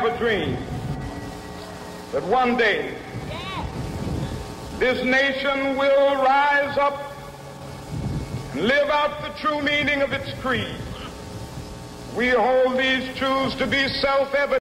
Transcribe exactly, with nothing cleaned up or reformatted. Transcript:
a dream that one day this nation will rise up and live out the true meaning of its creed. We hold these truths to be self-evident.